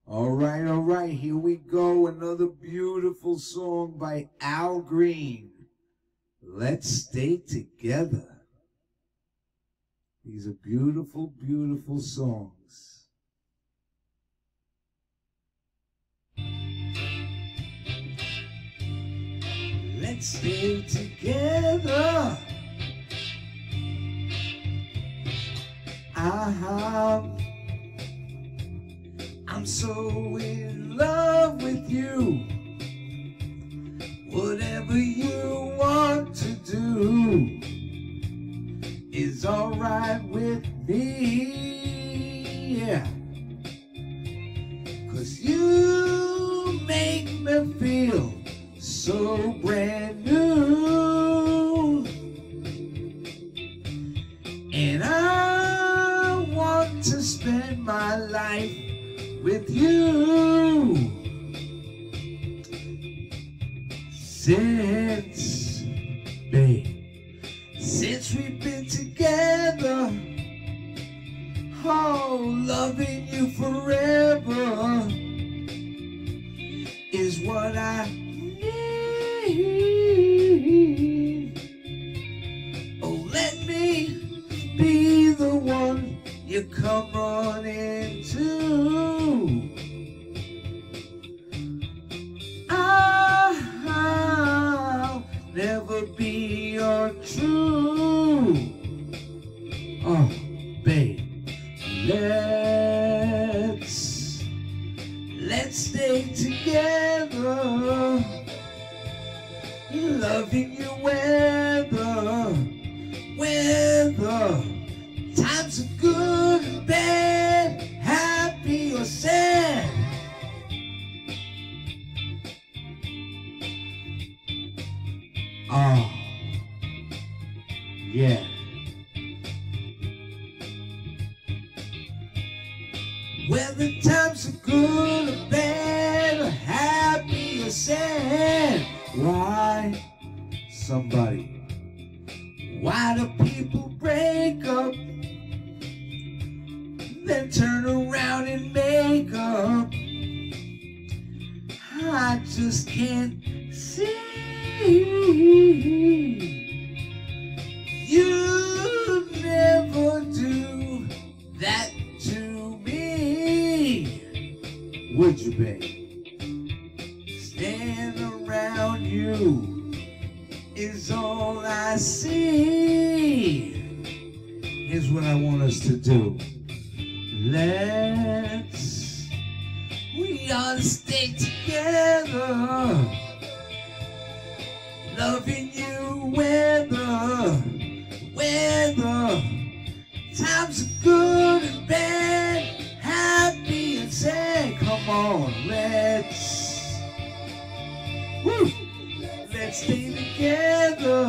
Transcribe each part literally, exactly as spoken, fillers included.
All right, all right, here we go. Another beautiful song by Al Green. Let's Stay Together. These are beautiful, beautiful songs. Let's stay together. Uh-huh. I'm so in love with you. Whatever you want to do is all right with me. Yeah. 'Cause you make me feel so brand new. And I want to spend my life with you. Since, babe, since we've been together, oh, loving you forever is what I need. Oh, let me be the one you come running to. I'll never be untrue. Oh, babe, let's let's stay together. Loving you weather, weather. Times are good and bad, happy or sad. Oh, yeah. Whether times are good or bad, or happy or sad. Why, somebody, why do people break up, then turn around and make up? I just can't see. You never do that to me, would you, babe? Stand around you is all I see. Here's what I want us to do. Let's, we ought to stay together. Loving you weather, weather. Times are good and bad, happy and sad. Come on, let's, woo, let's stay together.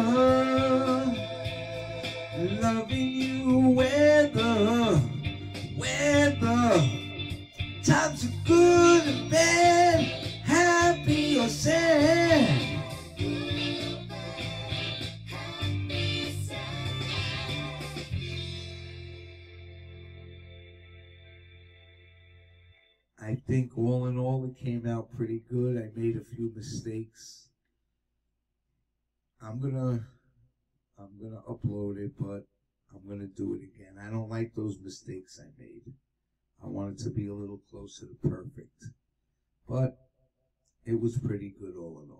Loving you weather, weather. Times are good and bad, happy or sad. I think all in all it came out pretty good. I made a few mistakes. I'm gonna I'm gonna upload it, but I'm gonna do it again. I don't like those mistakes I made. I want it to be a little closer to perfect. But it was pretty good all in all.